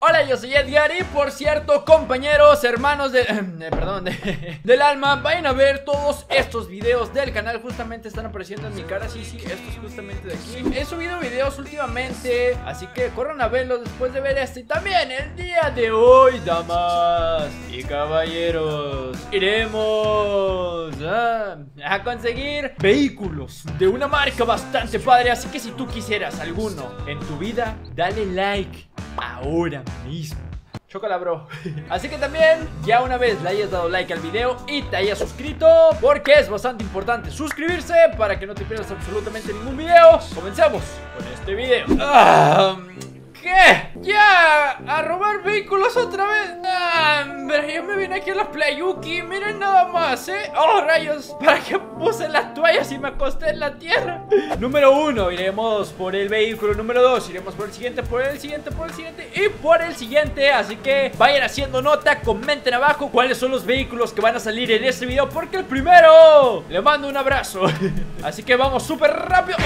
Hola, yo soy Edgar y por cierto, compañeros, hermanos del alma, vayan a ver todos estos videos del canal. Justamente están apareciendo en mi cara, sí, estos justamente de aquí. He subido videos últimamente, así que corran a verlos después de ver este. Y también el día de hoy, damas y caballeros, iremos a conseguir vehículos de una marca bastante padre. Así que si tú quisieras alguno en tu vida, dale like ahora mismo. Chócala, bro. Así que también, ya una vez le hayas dado like al video y te hayas suscrito, porque es bastante importante suscribirse para que no te pierdas absolutamente ningún video. Comencemos con este video. ¿Qué? ¿Ya? ¿A robar vehículos otra vez? Pero yo me vine aquí a la Playuki. Miren nada más, Oh, rayos. ¿Para qué puse las toallas y me acosté en la tierra? Número 1, iremos por el vehículo. Número 2, iremos por el siguiente, por el siguiente, por el siguiente y por el siguiente. Así que vayan haciendo nota, comenten abajo cuáles son los vehículos que van a salir en este video, porque el primero le mando un abrazo. Así que vamos súper rápido.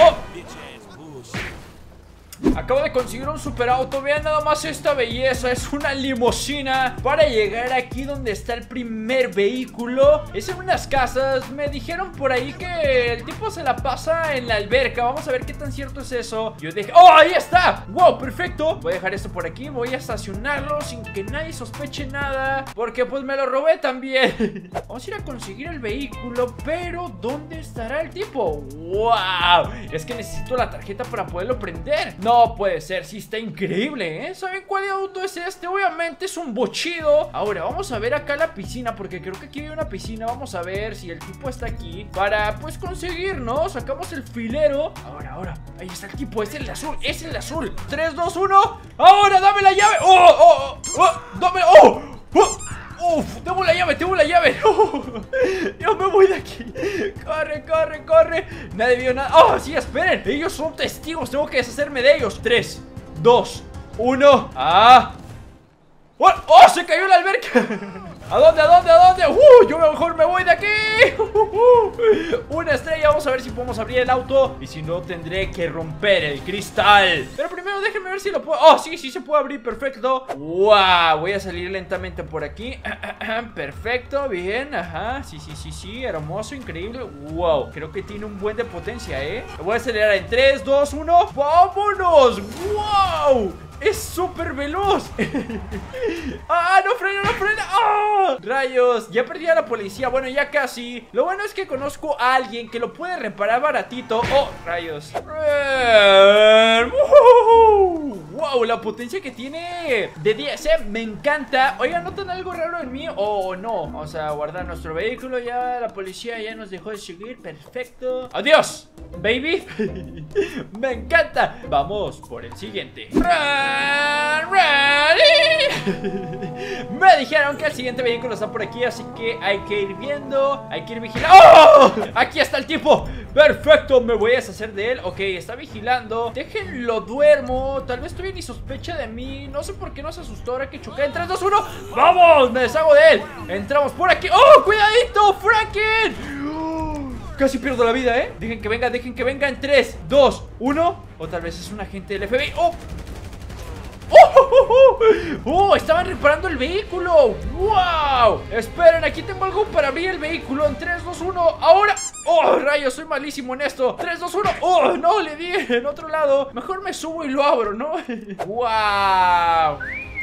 Acabo de conseguir un super auto. Vean nada más esta belleza. Es una limusina para llegar aquí donde está el primer vehículo. Es en unas casas. Me dijeron por ahí que el tipo se la pasa en la alberca. Vamos a ver qué tan cierto es eso. Yo dije, ¡oh, ahí está! ¡Wow, perfecto! Voy a dejar esto por aquí. Voy a estacionarlo sin que nadie sospeche nada, porque pues me lo robé también. Vamos a ir a conseguir el vehículo, pero ¿dónde estará el tipo? ¡Wow! Es que necesito la tarjeta para poderlo prender. No puede ser, sí está increíble, ¿Saben cuál auto es este? Obviamente es un bochido. Ahora, vamos a ver acá la piscina, porque creo que aquí hay una piscina. Vamos a ver si el tipo está aquí para, pues, conseguir, ¿no? Sacamos el filero. Ahora, ahí está el tipo, es el de azul, es el de azul. 3, 2, 1. Ahora, dame la llave. Dame, tengo la llave. Yo me voy de aquí. Corre. Nadie vio nada. Sí, esperen. Ellos son testigos. Tengo que deshacerme de ellos. 3, 2, 1. Se cayó en la alberca. ¿A dónde? Yo mejor me voy de aquí. Una estrella. Vamos a ver si podemos abrir el auto. Y si no, tendré que romper el cristal. Pero primero déjenme ver si lo puedo. Sí se puede abrir, perfecto. Wow, voy a salir lentamente por aquí. Perfecto, bien, ajá. Sí, hermoso, increíble. Wow, creo que tiene un buen de potencia, Lo voy a acelerar en 3, 2, 1. ¡Vámonos! ¡Wow! ¡Es súper veloz! ¡No frena! ¡Rayos! Ya perdí a la policía. Bueno, ya casi. Lo bueno es que conozco a alguien que lo puede reparar baratito. ¡Rayos! ¡Wow! La potencia que tiene de 10, me encanta. Oigan, ¿notan algo raro en mí o no? Vamos a guardar nuestro vehículo. Ya la policía ya nos dejó de seguir. Perfecto. ¡Adiós, baby! Me encanta. Vamos por el siguiente. Me dijeron que el siguiente vehículo está por aquí, así que hay que ir viendo, hay que ir vigilando. Aquí está el tipo. Perfecto, me voy a deshacer de él. Ok, está vigilando. Déjenlo, duermo. Tal vez todavía ni sospecha de mí. No sé por qué no se asustó ahora que choqué. En 3, 2, 1. ¡Vamos! Me deshago de él. Entramos por aquí. ¡Cuidadito, Franklin! Casi pierdo la vida, Dejen que venga en 3, 2, 1. O tal vez es un agente del FBI. Estaban reparando el vehículo. ¡Wow! Esperen, aquí tengo algo para abrir el vehículo. En 3, 2, 1, ahora. Rayos, soy malísimo en esto. 3, 2, 1. No, le di en otro lado. Mejor me subo y lo abro, ¿no? ¡Wow!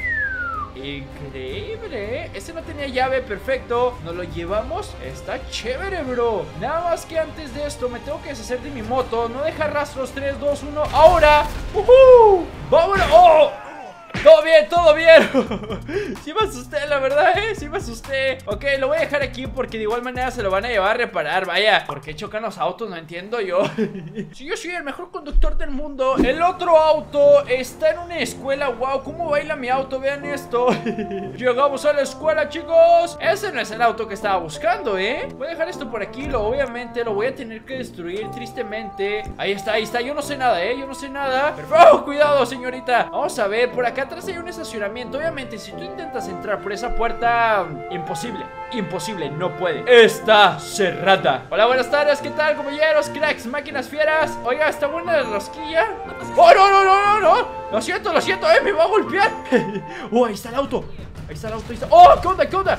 Increíble, Ese no tenía llave, perfecto. Nos lo llevamos, está chévere, bro. Nada más que antes de esto me tengo que deshacer de mi moto. No deja rastros. 3, 2, 1, ahora. ¡Vámonos! Todo bien. Sí me asusté, la verdad, sí me asusté. Ok, lo voy a dejar aquí porque de igual manera se lo van a llevar a reparar. Vaya, ¿por qué chocan los autos? No entiendo yo. Si yo soy el mejor conductor del mundo. El otro auto está en una escuela. Wow, cómo baila mi auto, vean esto. Llegamos a la escuela, chicos. Ese no es el auto que estaba buscando, Voy a dejar esto por aquí, obviamente lo voy a tener que destruir, tristemente. Ahí está, yo no sé nada, yo no sé nada. Pero, cuidado, señorita. Vamos a ver, por acá atrás hay una estacionamiento. Obviamente, si tú intentas entrar por esa puerta, imposible, no puede. Está cerrada. Hola, buenas tardes, ¿qué tal, compañeros, cracks, máquinas fieras? Oiga, ¿está buena la rosquilla? ¡Oh, no! Lo siento, me va a golpear. Ahí está el auto. Ahí está. ¡Oh! ¿Qué onda?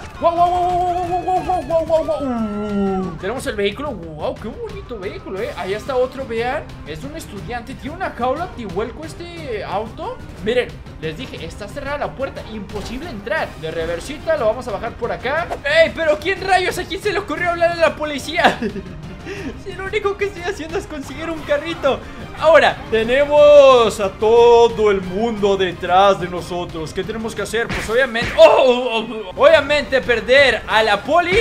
¡Wow! Tenemos el vehículo. ¡Wow! ¡Qué bonito vehículo, Ahí está otro, vean. Es un estudiante. Tiene una jaula antivuelco este auto. Miren, les dije, está cerrada la puerta. Imposible entrar. De reversita, lo vamos a bajar por acá. ¡Ey! ¿Pero quién rayos? ¿A quién se le ocurrió hablar a la policía? Si lo único que estoy haciendo es conseguir un carrito. Ahora, tenemos a todo el mundo detrás de nosotros. ¿Qué tenemos que hacer? Pues obviamente... Obviamente perder a la poli.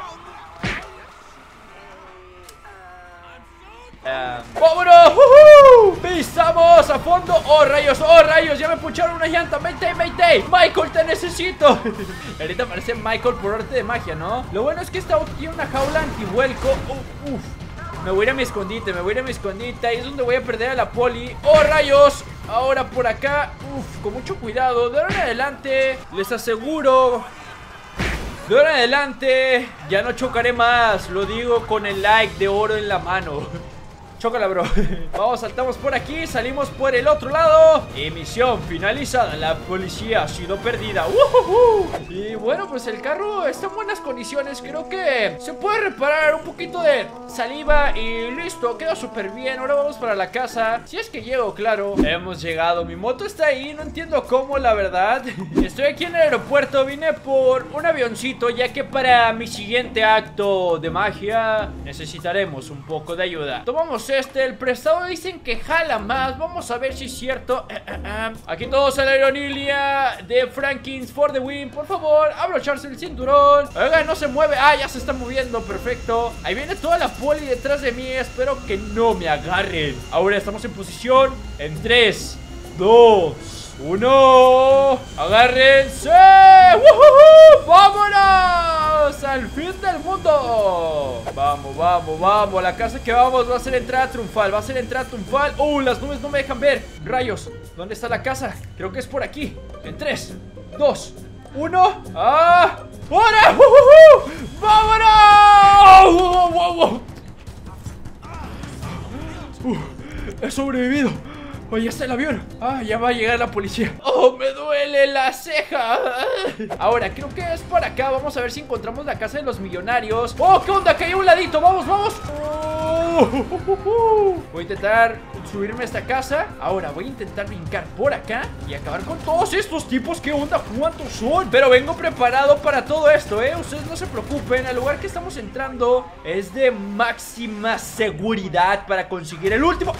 ¡Vámonos! ¡Pisamos a fondo! ¡Oh, rayos! Ya me puncharon una llanta. ¡Mayday! ¡Michael, te necesito! Ahorita aparece Michael por arte de magia, ¿no? Lo bueno es que esta auto tiene una jaula antivuelco. Me voy a ir a mi escondite. Ahí es donde voy a perder a la poli. ¡Oh, rayos! Ahora por acá. Con mucho cuidado. De ahora en adelante, les aseguro, de ahora en adelante ya no chocaré más. Lo digo con el like de oro en la mano. Chócala, bro. Vamos, saltamos por aquí, salimos por el otro lado. Y misión finalizada. La policía ha sido perdida. Y bueno, pues el carro está en buenas condiciones. Creo que se puede reparar un poquito de saliva y listo, queda súper bien. Ahora vamos para la casa. Si es que llego, claro. Hemos llegado, mi moto está ahí. No entiendo cómo, la verdad. Estoy aquí en el aeropuerto. Vine por un avioncito, ya que para mi siguiente acto de magia necesitaremos un poco de ayuda. Tomamos el prestado, dicen que jala más. Vamos a ver si es cierto. Aquí todos a la aerolínea de Frankins for the win. Por favor, abrocharse el cinturón. Oiga, no se mueve. Ya se está moviendo, perfecto. Ahí viene toda la poli detrás de mí. Espero que no me agarren. Ahora estamos en posición. En 3, 2, 1. Agárrense. ¡Vámonos! Al fin del mundo. Vamos. La casa que vamos va a ser entrada triunfal. Las nubes no me dejan ver. Rayos, ¿dónde está la casa? Creo que es por aquí. En 3, 2, 1. ¡Ahora! ¡Vámonos! He sobrevivido. Oye, está el avión. Ya va a llegar la policía. Me duele la ceja. Ahora, creo que es por acá. Vamos a ver si encontramos la casa de los millonarios. ¿Qué onda? Que hay a un ladito. Vamos. Voy a intentar subirme a esta casa. Ahora voy a intentar brincar por acá y acabar con todos estos tipos. ¿Qué onda? ¿Cuántos son? Pero vengo preparado para todo esto, Ustedes no se preocupen. El lugar que estamos entrando es de máxima seguridad para conseguir el último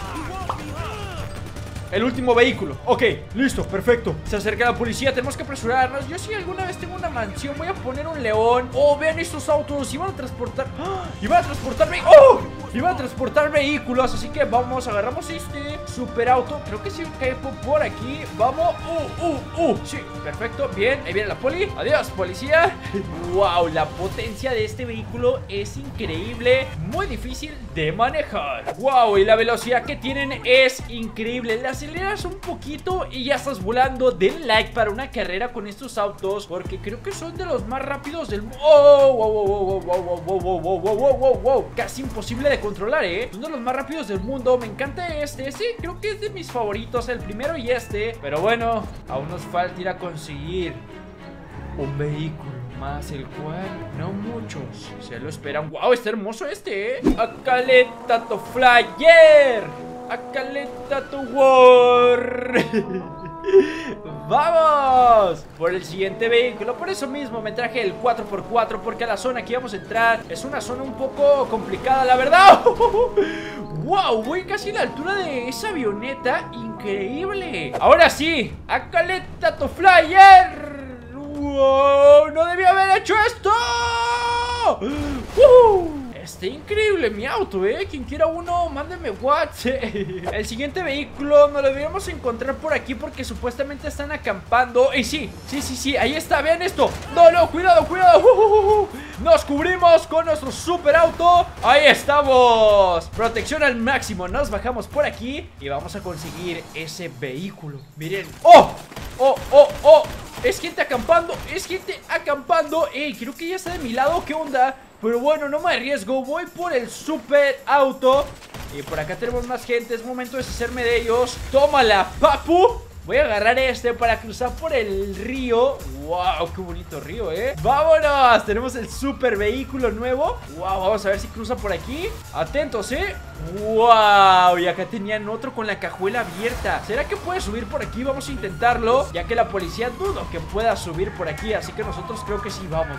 vehículo. Ok, listo, perfecto. Se acerca la policía, tenemos que apresurarnos. Yo si alguna vez tengo una mansión voy a poner un león. Vean estos autos, iban a transportar iban a transportar vehículos. Así que vamos, agarramos este super auto. Creo que sí caigo por aquí. Vamos, sí, perfecto, bien, ahí viene la poli. Adiós, policía. Wow, la potencia de este vehículo es increíble. Muy difícil de manejar. Wow, y la velocidad que tienen es increíble. La aceleras un poquito y ya estás volando. Den like para una carrera con estos autos, porque creo que son de los más rápidos del mundo. Casi imposible de controlar, Son de los más rápidos del mundo. Me encanta este. Sí, creo que es de mis favoritos, el primero y este. Pero bueno, aún nos falta ir a conseguir un vehículo más, el cual no muchos se lo esperan. Wow, está hermoso este, Acaleta to flyer. Acaleta to war. ¡Vamos! Por el siguiente vehículo. Por eso mismo me traje el 4x4, porque la zona que vamos a entrar es una zona un poco complicada, la verdad. ¡Wow! Voy casi a la altura de esa avioneta. ¡Increíble! Ahora sí, Acaleta to flyer. ¡Wow! ¡No debía haber hecho esto! Está increíble mi auto, Quien quiera uno, mándeme WhatsApp. El siguiente vehículo nos lo deberíamos encontrar por aquí, porque supuestamente están acampando. Y sí, ahí está, vean esto. No, cuidado. Nos cubrimos con nuestro super auto. Ahí estamos. Protección al máximo. Nos bajamos por aquí y vamos a conseguir ese vehículo. Miren. oh. Es gente acampando, creo que ya está de mi lado, ¿qué onda? Pero bueno, no me arriesgo, voy por el super auto. Y por acá tenemos más gente, es momento de deshacerme de ellos. ¡Tómala, papu! Voy a agarrar este para cruzar por el río. ¡Wow! ¡Qué bonito río, ¡Vámonos! Tenemos el super vehículo nuevo. ¡Wow! Vamos a ver si cruza por aquí. Atentos, ¡Wow! Y acá tenían otro con la cajuela abierta. ¿Será que puede subir por aquí? Vamos a intentarlo, ya que la policía dudo que pueda subir por aquí. Así que nosotros creo que sí. Vamos.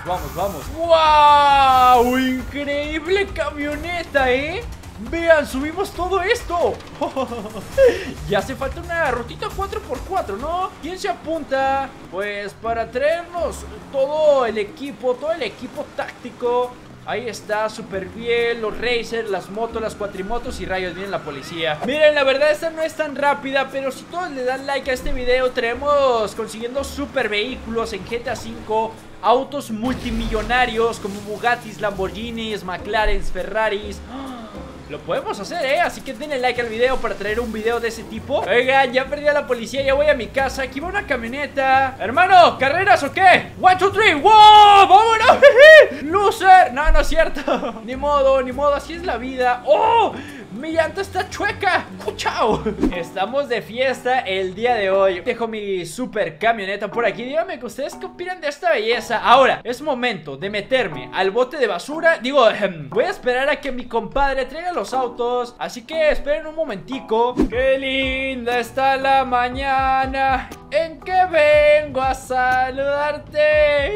¡Wow! ¡Increíble camioneta, Vean, subimos todo esto. Ya hace falta una rutita 4x4, ¿no? ¿Quién se apunta? Pues para traernos todo el equipo táctico. Ahí está, súper bien. Los racers, las motos, las cuatrimotos y rayos, viene la policía. Miren, la verdad esta no es tan rápida, pero si todos le dan like a este video, traemos consiguiendo super vehículos en GTA V. Autos multimillonarios como Bugattis, Lamborghinis, McLarens, Ferraris. Lo podemos hacer, Así que denle like al video para traer un video de ese tipo. Oigan, ya perdí a la policía, ya voy a mi casa. Aquí va una camioneta. Hermano, ¿carreras o qué? 1, 2, 3, ¡wow! ¡Vámonos! ¡Loser! No, no es cierto. Ni modo, así es la vida. ¡Oh! Mi llanta está chueca. ¡Chao! Estamos de fiesta el día de hoy. Dejo mi super camioneta por aquí. Díganme que ustedes qué opinan de esta belleza. Ahora, es momento de meterme al bote de basura. Digo, voy a esperar a que mi compadre traiga los autos. Así que esperen un momentico. ¡Qué linda está la mañana en que vengo a saludarte!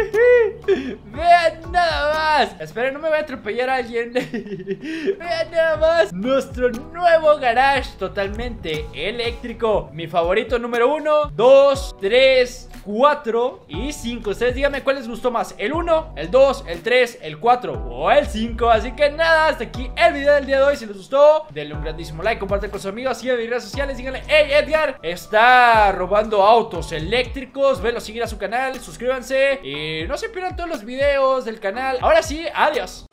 Vean nada más. Esperen, no me voy a atropellar a alguien. Vean nada más. Nuestro nuevo garage totalmente eléctrico. Mi favorito número 1, 2, 3, 4 y 5. Ustedes díganme cuál les gustó más, el 1, el 2, el 3, el 4 o el 5. Así que nada, hasta aquí el video del día de hoy. Si les gustó, denle un grandísimo like, compartan con sus amigos, síganme en mis redes sociales, díganle: hey, Edgar está robando autos eléctricos. Venlo a seguir a su canal, suscríbanse y no se pierdan todos los videos del canal. Ahora sí, adiós.